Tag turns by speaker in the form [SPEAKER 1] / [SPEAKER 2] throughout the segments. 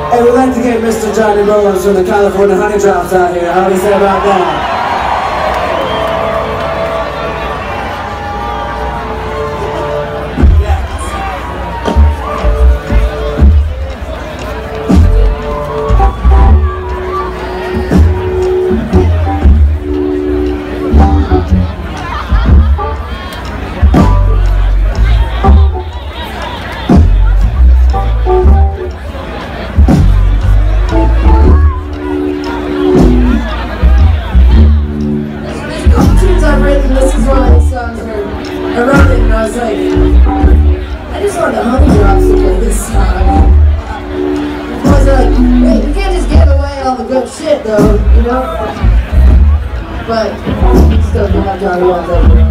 [SPEAKER 1] Hey, we'd like to get Mr. Johnny Rose from the California Honeydrops out here. How do you say about that?
[SPEAKER 2] I wrote it and I was like, I just want the Honeydrops to play this song. The boys are like, wait, you can't just give away all the good shit though, you know? But, still don't have Johnny Wells over.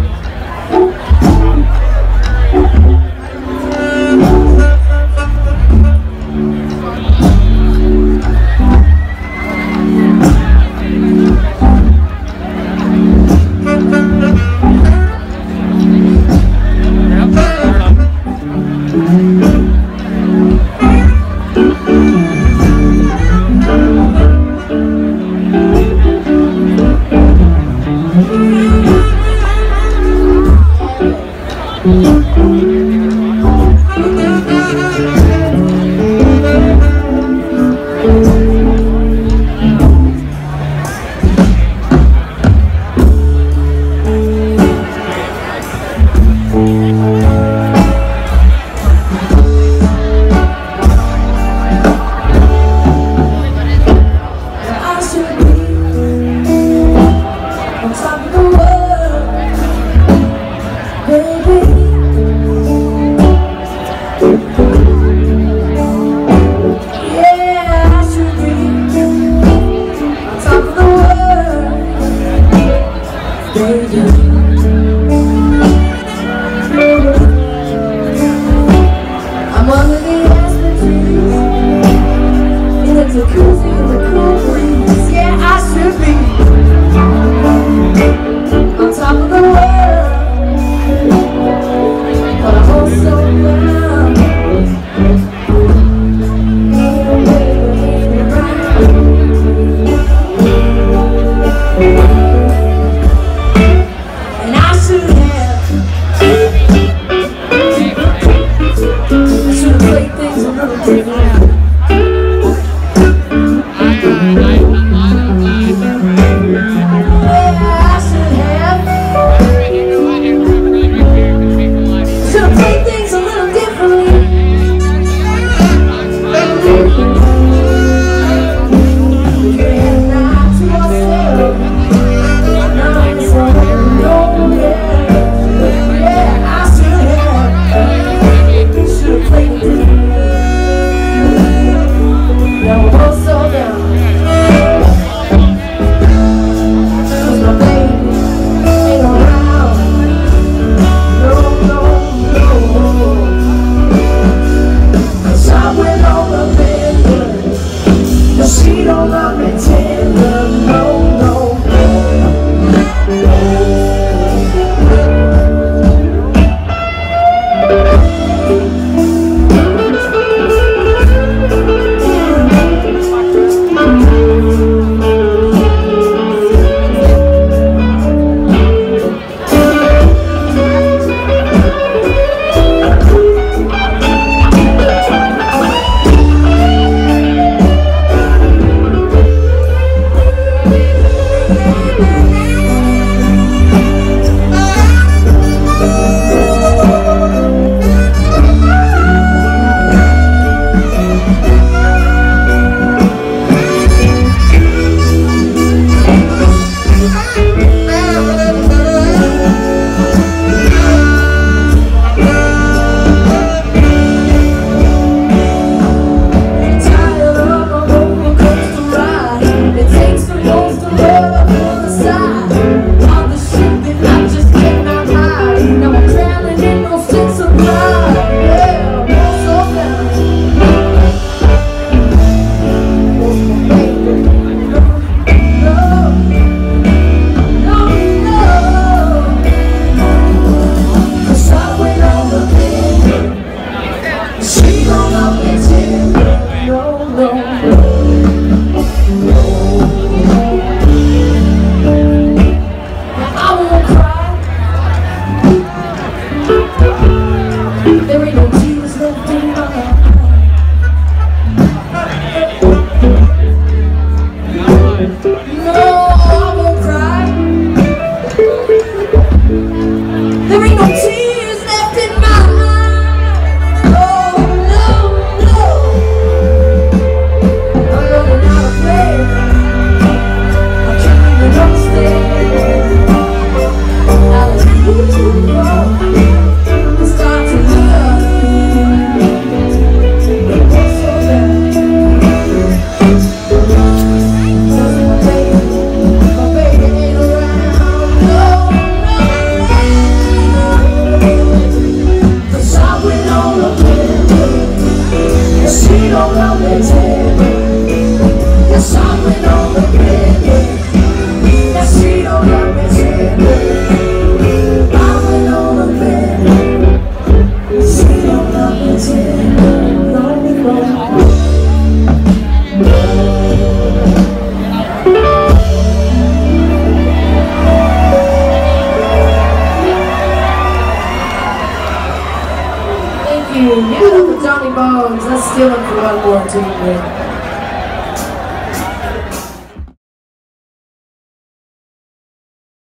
[SPEAKER 2] Give it up for Johnny Bones. Let's steal him for one more team.